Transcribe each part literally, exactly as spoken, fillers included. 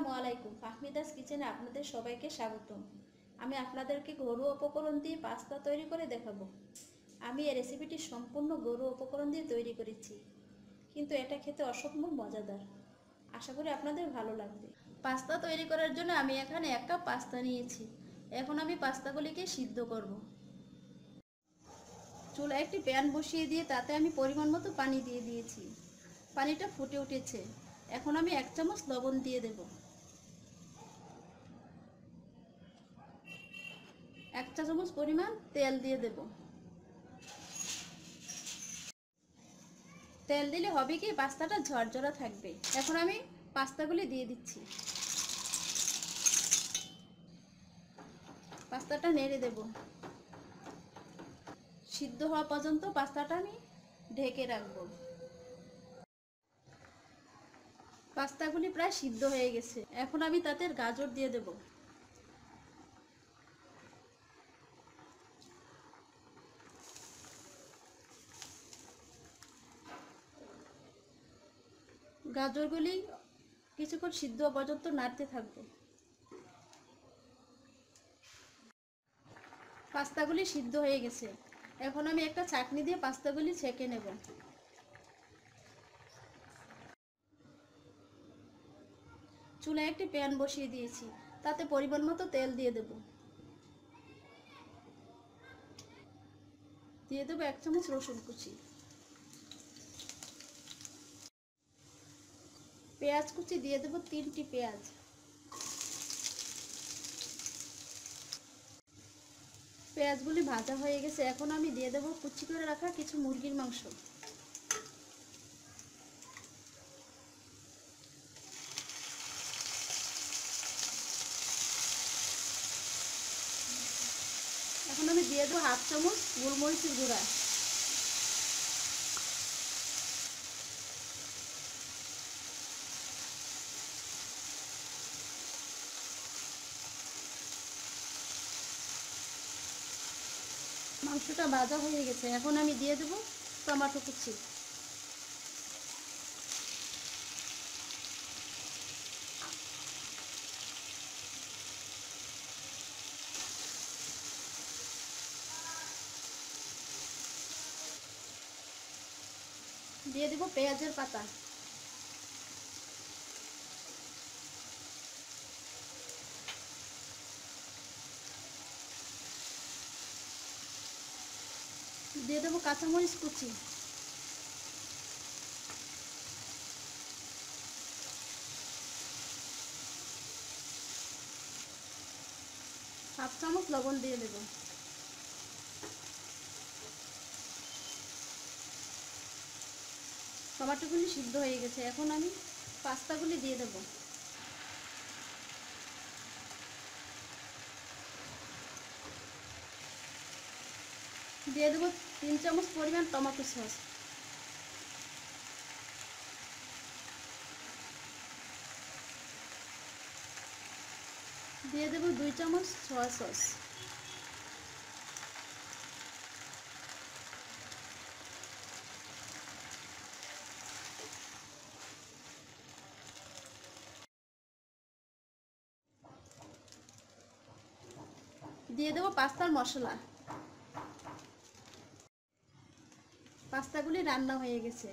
আসসালামু আলাইকুম। ফাহমিদাস কিচেনে আপনাদের সবাইকে স্বাগতম। আমি আপনাদেরকে ঘরোয়া উপকরণ দিয়ে পাস্তা তৈরি করে দেখাবো। আমি এই রেসিপিটি সম্পূর্ণ ঘরোয়া উপকরণ দিয়ে তৈরি করেছি, কিন্তু এটা খেতে অসম্ভব মজাদার। আশা করি আপনাদের ভালো লাগবে। পাস্তা তৈরি করার জন্য আমি এখানে এক কাপ পাস্তা নিয়েছি। এখন আমি পাস্তাগুলিকে সিদ্ধ করব। চুলায় একটি প্যান বসিয়ে দিয়ে তাতে আমি পরিমাণ মতো পানি দিয়ে দিয়েছি। পানিটা ফুটে উঠেছে। এখন আমি এক চামচ লবণ দিয়ে দেব। এক চা চামচ পরিমাণ তেল দিয়ে দেব। তেল দিলে হবে কি, পাস্তাটা ঝরঝরা থাকবে। এখন আমি পাস্তাগুলি দিয়ে দিচ্ছি। পাস্তাটা নেড়ে দেব। সিদ্ধ হওয়া পর্যন্ত পাস্তাটা আমি ঢেকে রাখবো। পাস্তাগুলি প্রায় সিদ্ধ হয়ে গেছে। এখন আমি তাতে গাজর দিয়ে দেব। গাজরগুলি কিছুক্ষণ সিদ্ধ হওয়া পর্যন্ত নাড়তে থাকবো। পাস্তাগুলি সিদ্ধ হয়ে গেছে। এখন আমি একটা চাটনি দিয়ে পাস্তাগুলি ছেঁকে নেব। চুলায় একটি প্যান বসিয়ে দিয়েছি, তাতে পরিমাণ মতো তেল দিয়ে দেব। দিয়ে দেবো এক চামচ রসুন কুচি, পেঁয়াজ কুচি দিয়ে দেবো তিনটি পেঁয়াজ। পেঁয়াজগুলি ভাজা হয়ে গেছে। এখন আমি দিয়ে দেবো কুচি করে রাখা কিছু মুরগির মাংস। এখন আমি দিয়ে দেবো হাফ চামচ গোলমরিচের গুঁড়া। মাংসটা ভাজা হয়ে গেছে। এখন আমি দিয়ে দেবো টমেটো কুচি। দিয়ে দেবো পেঁয়াজের পাতা। দিয়ে দেবো কাঁচামরিচ কুচি। হাফ চামচ লবণ দিয়ে দেবো। টমেটোগুলি সিদ্ধ হয়ে গেছে। এখন আমি পাস্তাগুলি দিয়ে দেবো। দিয়ে দেবো তিন চামচ পরিমাণ টমেটো সস। দিয়ে দেবো দুই চামচ সয়া সস। দিয়ে দেবো পাস্তার মশলা। পাস্তাগুলি রান্না হয়ে গেছে।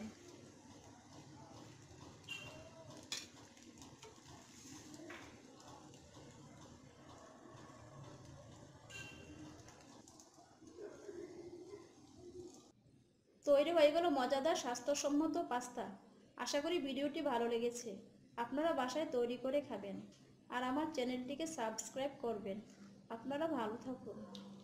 তৈরি হয়ে গেল মজাদার স্বাস্থ্যসম্মত পাস্তা। আশা করি ভিডিওটি ভালো লেগেছে। আপনারা বাসায় তৈরি করে খাবেন আর আমার চ্যানেলটিকে সাবস্ক্রাইব করবেন। আপনারা ভালো থাকুন।